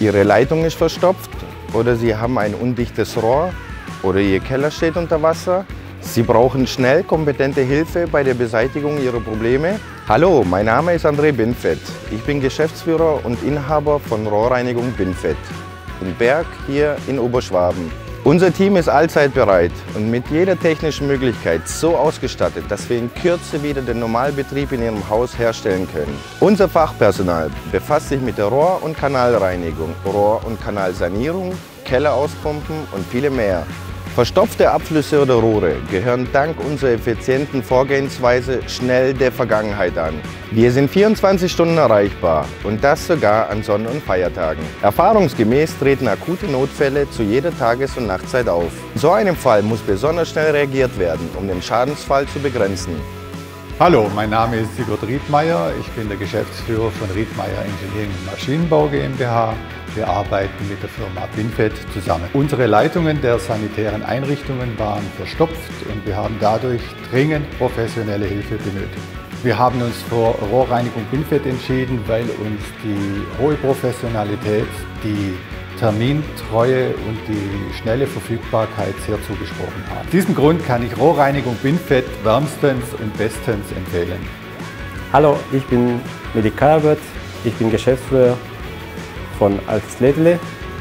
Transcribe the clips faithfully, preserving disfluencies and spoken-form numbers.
Ihre Leitung ist verstopft oder Sie haben ein undichtes Rohr oder Ihr Keller steht unter Wasser. Sie brauchen schnell kompetente Hilfe bei der Beseitigung Ihrer Probleme. Hallo, mein Name ist André Binfet. Ich bin Geschäftsführer und Inhaber von Rohrreinigung Binfet in Berg hier in Oberschwaben. Unser Team ist allzeit bereit und mit jeder technischen Möglichkeit so ausgestattet, dass wir in Kürze wieder den Normalbetrieb in Ihrem Haus herstellen können. Unser Fachpersonal befasst sich mit der Rohr- und Kanalreinigung, Rohr- und Kanalsanierung, Kellerauspumpen und viele mehr. Verstopfte Abflüsse oder Rohre gehören dank unserer effizienten Vorgehensweise schnell der Vergangenheit an. Wir sind vierundzwanzig Stunden erreichbar und das sogar an Sonn- und Feiertagen. Erfahrungsgemäß treten akute Notfälle zu jeder Tages- und Nachtzeit auf. In so einem Fall muss besonders schnell reagiert werden, um den Schadensfall zu begrenzen. Hallo, mein Name ist Sigurd Riedmeier. Ich bin der Geschäftsführer von Riedmeier Engineering und Maschinenbau GmbH. Wir arbeiten mit der Firma Binfet zusammen. Unsere Leitungen der sanitären Einrichtungen waren verstopft und wir haben dadurch dringend professionelle Hilfe benötigt. Wir haben uns für Rohrreinigung Binfet entschieden, weil uns die hohe Professionalität, die Termintreue und die schnelle Verfügbarkeit sehr zugesprochen haben. Aus diesem Grund kann ich Rohrreinigung Binfet wärmstens und bestens empfehlen. Hallo, ich bin Medi Kalabert, ich bin Geschäftsführer von Altes Lädele.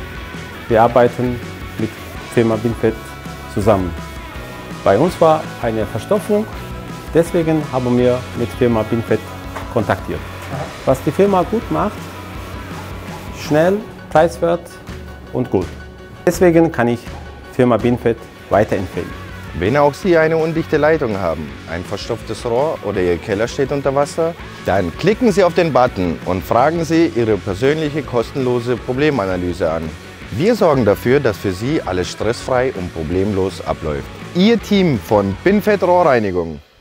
Wir arbeiten mit Firma Binfet zusammen. Bei uns war eine Verstopfung, deswegen haben wir mit Firma Binfet kontaktiert. Was die Firma gut macht, schnell, preiswert und gut. Deswegen kann ich Firma Binfet weiterempfehlen. Wenn auch Sie eine undichte Leitung haben, ein verstopftes Rohr oder Ihr Keller steht unter Wasser, dann klicken Sie auf den Button und fragen Sie Ihre persönliche kostenlose Problemanalyse an. Wir sorgen dafür, dass für Sie alles stressfrei und problemlos abläuft. Ihr Team von Binfet Rohrreinigung.